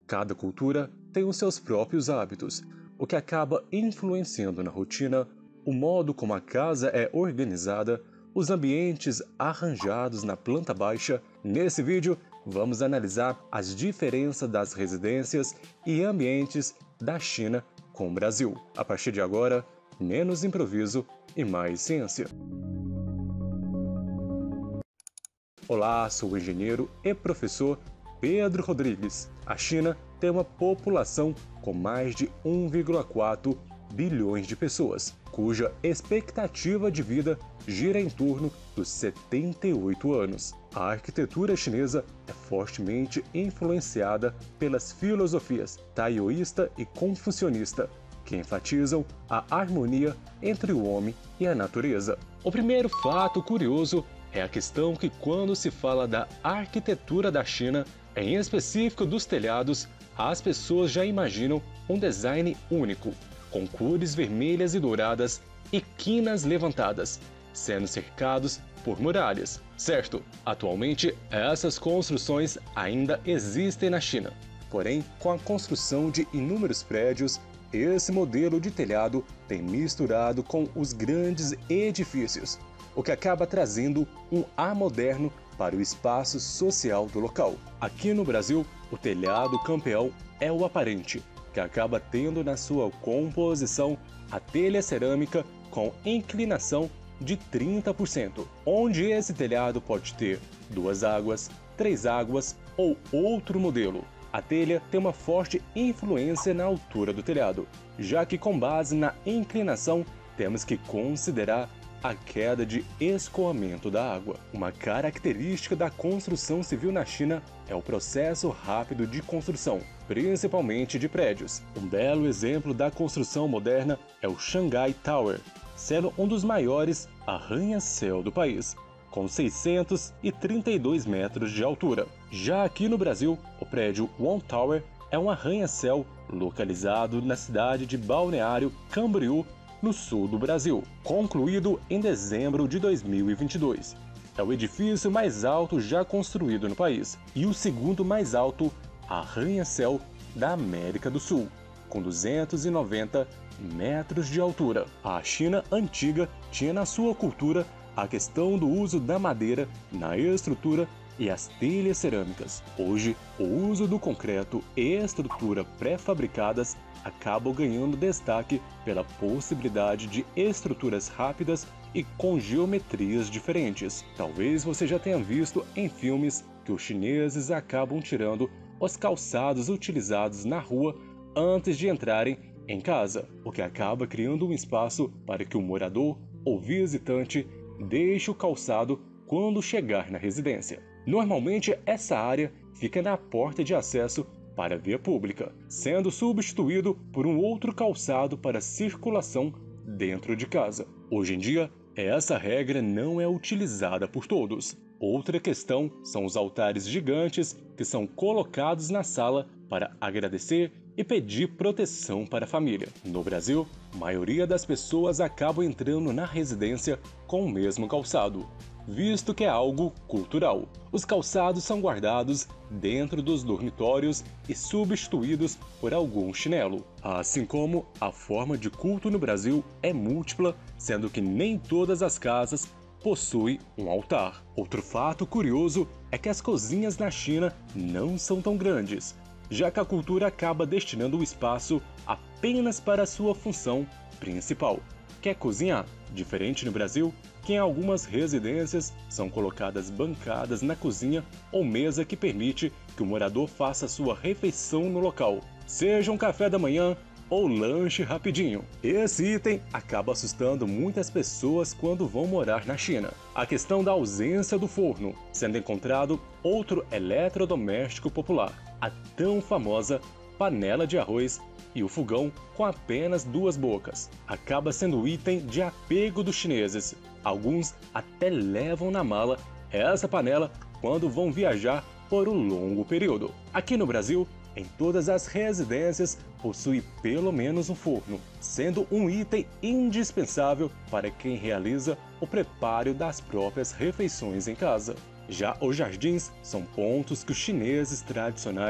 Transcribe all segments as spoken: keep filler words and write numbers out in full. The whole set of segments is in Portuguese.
Cada cultura tem os seus próprios hábitos, o que acaba influenciando na rotina, o modo como a casa é organizada, os ambientes arranjados na planta baixa. Nesse vídeo, vamos analisar as diferenças das residências e ambientes da China com o Brasil. A partir de agora, menos improviso e mais ciência. Olá, sou o engenheiro e professor Pedro Rodrigues. A China tem uma população com mais de um vírgula quatro bilhões de pessoas, cuja expectativa de vida gira em torno dos setenta e oito anos. A arquitetura chinesa é fortemente influenciada pelas filosofias taoísta e confucionista, que enfatizam a harmonia entre o homem e a natureza. O primeiro fato curioso é a questão que, quando se fala da arquitetura da China, em específico dos telhados, as pessoas já imaginam um design único, com cores vermelhas e douradas e quinas levantadas, sendo cercados por muralhas. Certo, atualmente essas construções ainda existem na China, porém, com a construção de inúmeros prédios, esse modelo de telhado tem misturado com os grandes edifícios, o que acaba trazendo um ar moderno para o espaço social do local. Aqui no Brasil, o telhado campeão é o aparente, que acaba tendo na sua composição a telha cerâmica com inclinação de trinta por cento, onde esse telhado pode ter duas águas, três águas ou outro modelo. A telha tem uma forte influência na altura do telhado, já que, com base na inclinação, temos que considerar a queda de escoamento da água. Uma característica da construção civil na China é o processo rápido de construção, principalmente de prédios. Um belo exemplo da construção moderna é o Shanghai Tower, sendo um dos maiores arranha-céu do país, com seiscentos e trinta e dois metros de altura. Já aqui no Brasil, o prédio One Tower é um arranha-céu localizado na cidade de Balneário Camboriú, no sul do Brasil, concluído em dezembro de dois mil e vinte e dois. É o edifício mais alto já construído no país e o segundo mais alto arranha-céu da América do Sul, com duzentos e noventa metros de altura. A China antiga tinha na sua cultura a questão do uso da madeira na estrutura e as telhas cerâmicas. Hoje, o uso do concreto e estrutura pré-fabricadas acabam ganhando destaque pela possibilidade de estruturas rápidas e com geometrias diferentes. Talvez você já tenha visto em filmes que os chineses acabam tirando os calçados utilizados na rua antes de entrarem em casa, o que acaba criando um espaço para que o morador ou visitante deixe o calçado quando chegar na residência. Normalmente, essa área fica na porta de acesso para a via pública, sendo substituído por um outro calçado para circulação dentro de casa. Hoje em dia, essa regra não é utilizada por todos. Outra questão são os altares gigantes que são colocados na sala para agradecer e pedir proteção para a família. No Brasil, a maioria das pessoas acabam entrando na residência com o mesmo calçado, visto que é algo cultural. Os calçados são guardados dentro dos dormitórios e substituídos por algum chinelo. Assim como a forma de culto no Brasil é múltipla, sendo que nem todas as casas possuem um altar. Outro fato curioso é que as cozinhas na China não são tão grandes, já que a cultura acaba destinando o espaço apenas para a sua função principal, que é cozinhar. Diferente no Brasil, que em algumas residências são colocadas bancadas na cozinha ou mesa que permite que o morador faça sua refeição no local, seja um café da manhã ou lanche rapidinho. Esse item acaba assustando muitas pessoas quando vão morar na China. A questão da ausência do forno, sendo encontrado outro eletrodoméstico popular, a tão famosa panela de arroz e o fogão com apenas duas bocas. Acaba sendo o item de apego dos chineses. Alguns até levam na mala essa panela quando vão viajar por um longo período. Aqui no Brasil, em todas as residências possui pelo menos um forno, sendo um item indispensável para quem realiza o preparo das próprias refeições em casa. Já os jardins são pontos que os chineses tradicionais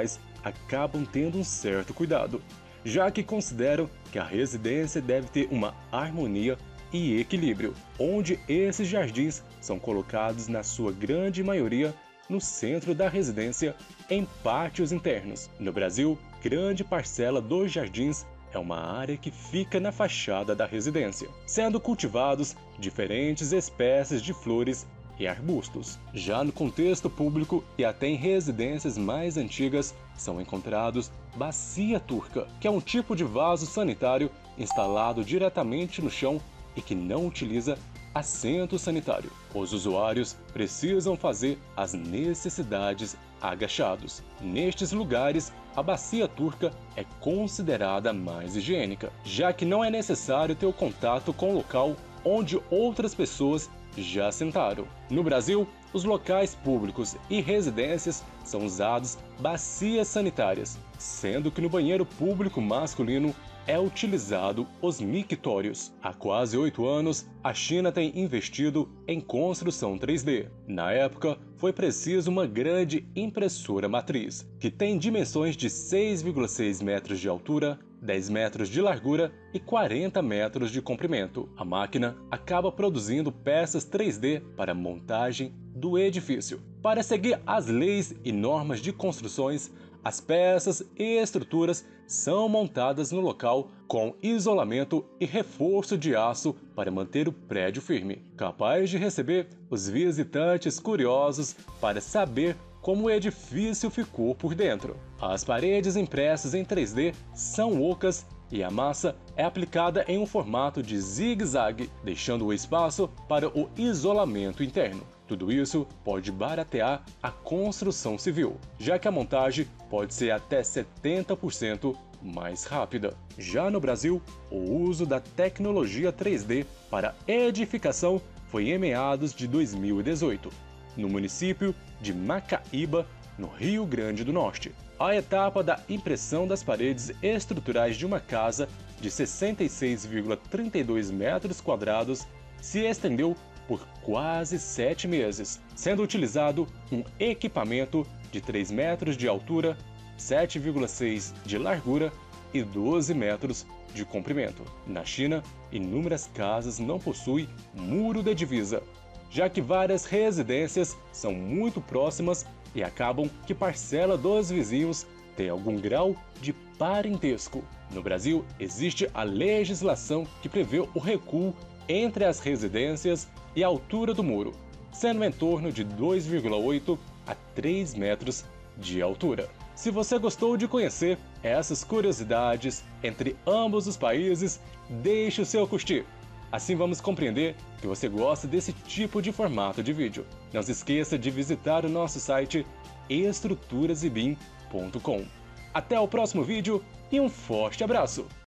acabam tendo um certo cuidado, já que consideram que a residência deve ter uma harmonia e equilíbrio, onde esses jardins são colocados na sua grande maioria no centro da residência, em pátios internos. No Brasil, grande parcela dos jardins é uma área que fica na fachada da residência, sendo cultivados diferentes espécies de flores e arbustos. Já no contexto público e até em residências mais antigas, são encontrados bacia turca, que é um tipo de vaso sanitário instalado diretamente no chão e que não utiliza assento sanitário. Os usuários precisam fazer as necessidades agachados. Nestes lugares, a bacia turca é considerada mais higiênica, já que não é necessário ter o contato com o local onde outras pessoas já sentaram. No Brasil, os locais públicos e residências são usados bacias sanitárias, sendo que no banheiro público masculino é utilizado os mictórios. Há quase oito anos, a China tem investido em construção três D. Na época, foi preciso uma grande impressora matriz, que tem dimensões de seis vírgula seis metros de altura, dez metros de largura e quarenta metros de comprimento. A máquina acaba produzindo peças três D para montagem do edifício. Para seguir as leis e normas de construções, as peças e estruturas são montadas no local com isolamento e reforço de aço para manter o prédio firme, capaz de receber os visitantes curiosos para saber como o edifício ficou por dentro. As paredes impressas em três D são ocas e a massa é aplicada em um formato de zigue-zague, deixando o espaço para o isolamento interno. Tudo isso pode baratear a construção civil, já que a montagem pode ser até setenta por cento mais rápida. Já no Brasil, o uso da tecnologia três D para edificação foi em meados de dois mil e dezoito, no município de Macaíba, no Rio Grande do Norte. A etapa da impressão das paredes estruturais de uma casa de sessenta e seis vírgula trinta e dois metros quadrados se estendeu por quase sete meses, sendo utilizado um equipamento de três metros de altura, sete vírgula seis de largura e doze metros de comprimento. Na China, inúmeras casas não possuem muro de divisa, já que várias residências são muito próximas e acabam que parcela dos vizinhos tem algum grau de parentesco. No Brasil, existe a legislação que prevê o recuo entre as residências e a altura do muro, sendo em torno de dois vírgula oito a três metros de altura. Se você gostou de conhecer essas curiosidades entre ambos os países, deixe o seu curtir. Assim vamos compreender que você gosta desse tipo de formato de vídeo. Não se esqueça de visitar o nosso site estruturas e bim ponto com. Até o próximo vídeo e um forte abraço!